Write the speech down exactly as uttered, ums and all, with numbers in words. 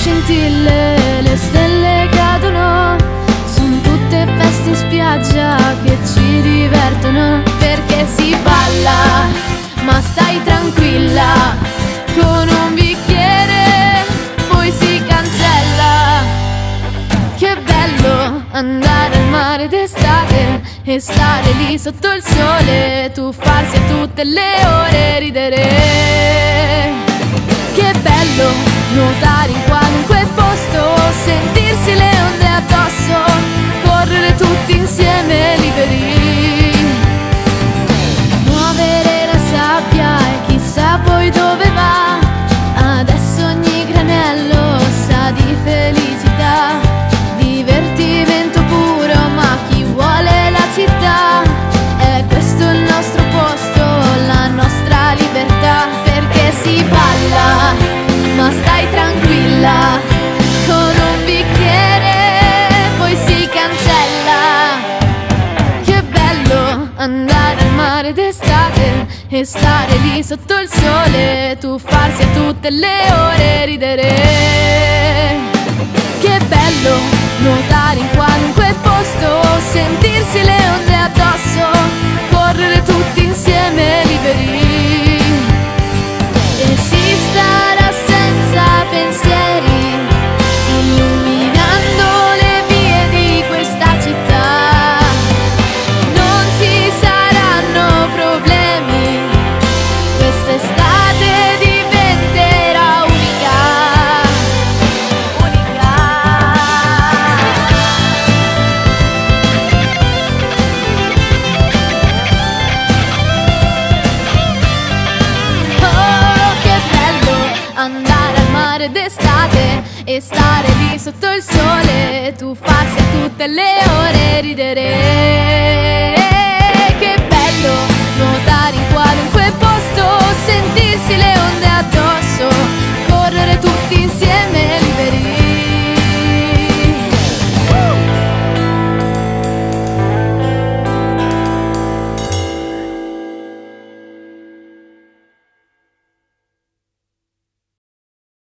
scintille, le stelle cadono. Sono tutte feste in spiaggia che ci divertono, perché si balla, ma stai tranquilla, con un bicchiere poi si cancella. Che bello andare al mare d'estate e stare lì sotto il sole, tuffarsi a tutte le ore, ridere. Che bello nuotare in qualunque posto, sentirsi le onde addosso, correre tutti insieme liberi, muovere la sabbia e chissà poi dove va. Adesso ogni granello sa di felicità, divertimento puro, ma chi vuole la città? È questo il nostro posto, la nostra libertà, perché si balla, ma stai tranquilla, con un bicchiere poi si cancella. Che bello andare al mare d'estate e stare lì sotto il sole, tuffarsi a tutte le ore, ridere. Che bello nuotare in qualunque posto, sentirsi le onde addosso, correre tutti insieme liberi. E si starà senza pensieri, illuminando le vie di questa città. Non ci saranno problemi, quest'estate diventerà unica, unica. Oh, che bello andare al mare d'estate e stare lì sotto il sole, tuffarsi a tutte le ore, ridere. Che bello nuotare in qualunque posto, sentirsi le onde addosso, correre tutti insieme